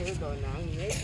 đòi nợ gì đấy.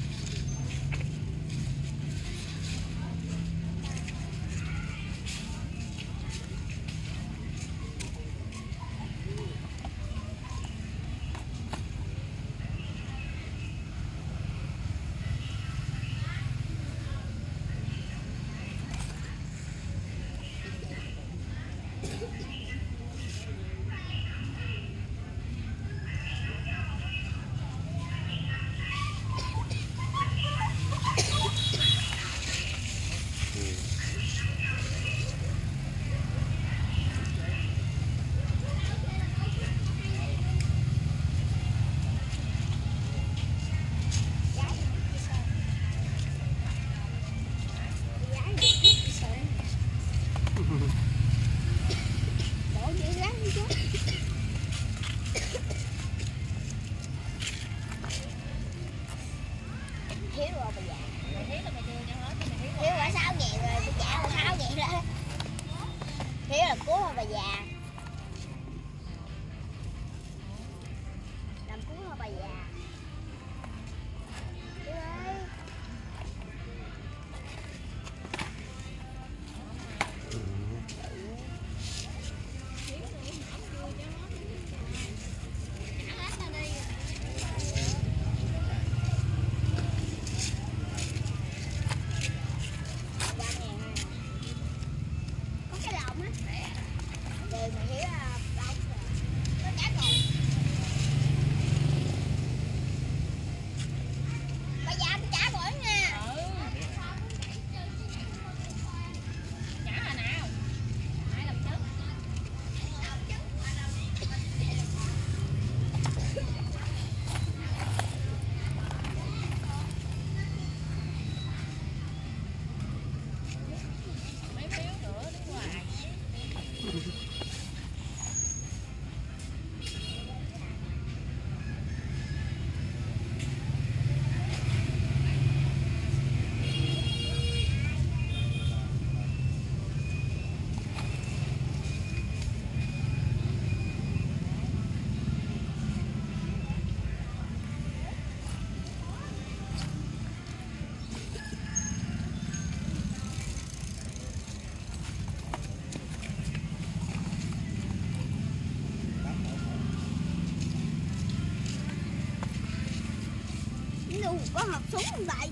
Có hộp súng không vậy?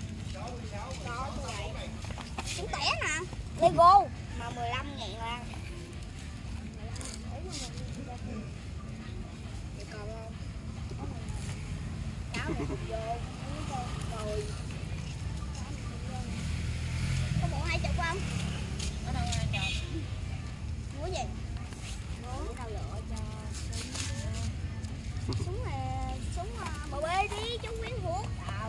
Có vậy. Súng tẻ nè. Lego mà 15.000 là. Còn không? Cáo này vô. Rồi. Có bộ 20 không? Ở đâu ra chọn? Mua gì? Mua cao lựa cho súng là súng bờ bê đi chú quyến hút.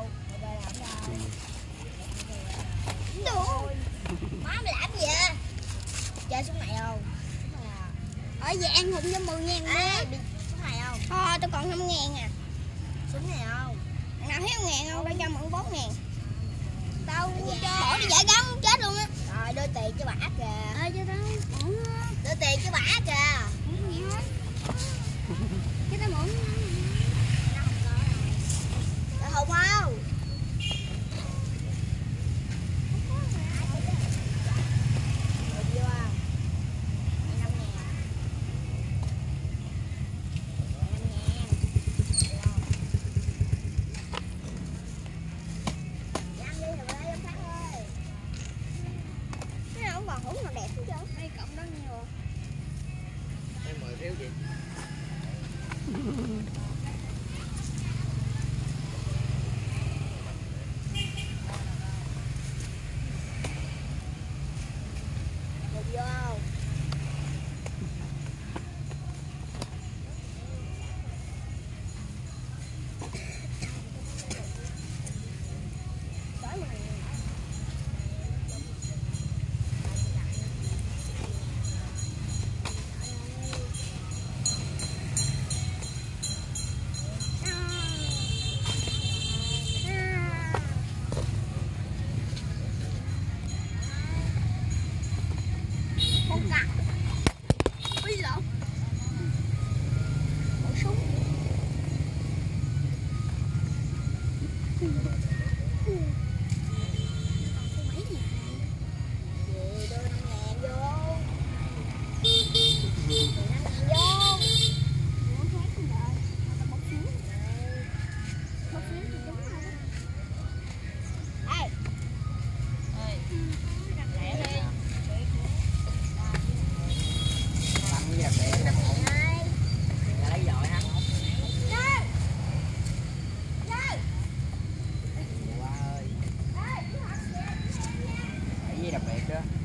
Má mày làm gì vậy? Chơi súng này không? Ở về ăn hụt cho 10.000 đi. Súng này không? Thôi tôi còn 5.000 à. Súng này không? Nào thiếu 1.000 không? Tao cho mượn 4.000. Tao cho bỏ đi dễ gắn chết luôn á. Rồi đưa tiền cho bà kìa. Cho tao đưa tiền cho bà kìa. Không gì hết. Cái tao mượn. Nó không có rồi. Tao hùng không? Thiếu gì? gì đặc biệt đó.